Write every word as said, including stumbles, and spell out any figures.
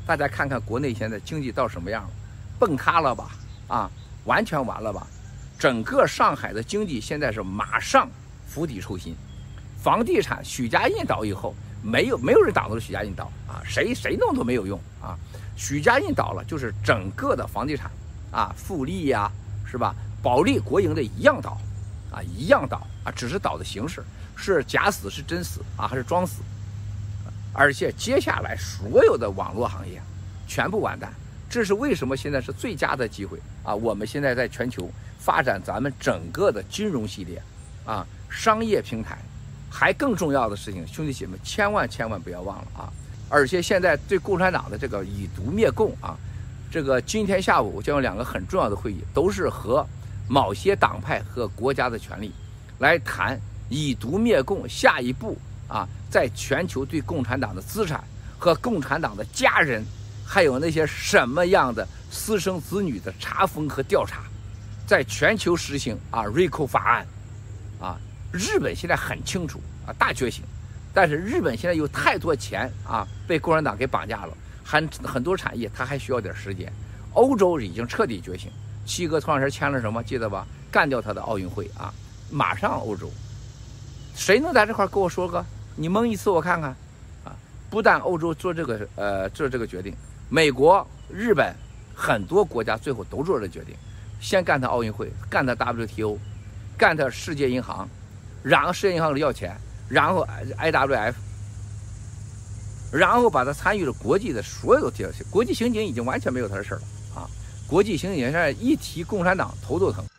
大家看看国内现在经济到什么样了，崩塌了吧？啊，完全完了吧？整个上海的经济现在是马上釜底抽薪，房地产许家印倒以后，没有没有人挡得住许家印倒啊，谁谁弄都没有用啊。许家印倒了，就是整个的房地产啊，富力呀、啊，是吧？保利、国营的一样倒啊，一样倒啊，只是倒的形式是假死是真死啊，还是装死？而且接下来所有的网络行业全部完蛋，这是为什么现在是最佳的机会啊！我们现在在全球发展咱们整个的金融系列啊，商业平台，还更重要的事情，兄弟姐妹千万千万不要忘了啊！而且现在对共产党的这个以毒灭共啊，这个今天下午将有两个很重要的会议，都是和某些党派和国家的权力来谈以毒灭共下一步啊，在全球对共产党的资产和共产党的家人，还有那些什么样的私生子女的查封和调查，在全球实行啊 R I C O 法案啊。日本现在很清楚啊，大觉醒，但是日本现在有太多钱啊，被共产党给绑架了，很很多产业它还需要点时间。欧洲已经彻底觉醒，七哥前两天签了什么，记得吧？干掉他的奥运会啊，马上欧洲。谁能在这块跟我说个？你蒙一次我看看，啊！不但欧洲做这个呃做这个决定，美国、日本很多国家最后都做了决定，先干他奥运会，干他 W T O， 干他世界银行，然后世界银行里要钱，然后 I W F， 然后把他参与了国际的所有的国际刑警，已经完全没有他的事了啊！国际刑警现在一提共产党头都疼。